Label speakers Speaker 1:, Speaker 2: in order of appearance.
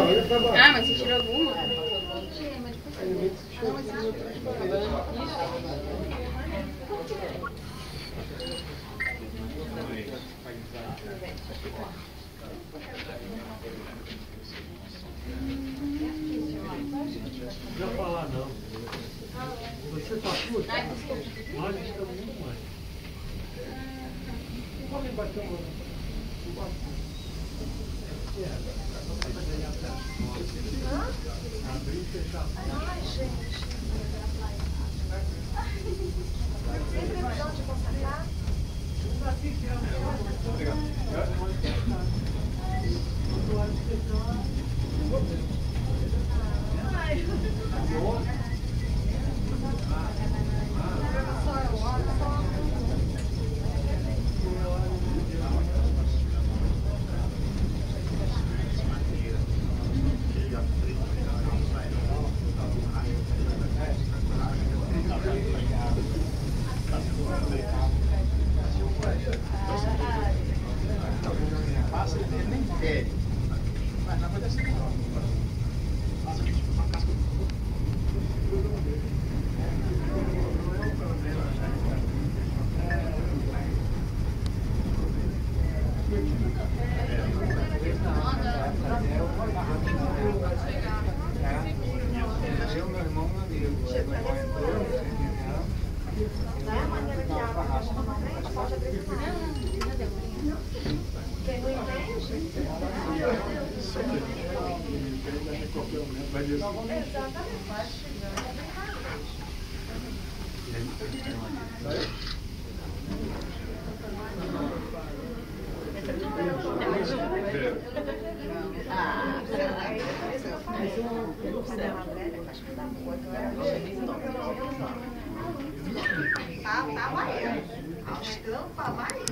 Speaker 1: Ah, mas você tirou alguma?
Speaker 2: Não vou falar não. Você tá puta? Nós estamos muito mais. Não vou me bater um abrir e fechar.
Speaker 3: Ai, gente. Tem previsão de consertar?
Speaker 4: Passa ele nem pede. Mas não acontece não. Passa aqui tipo uma casca. Eu, meu irmão, meu amigo.
Speaker 3: Não é a maneira que a água normalmente pode abrir o mar. Quem não entende? Exatamente. Tá, vai. Aos tampos, vai.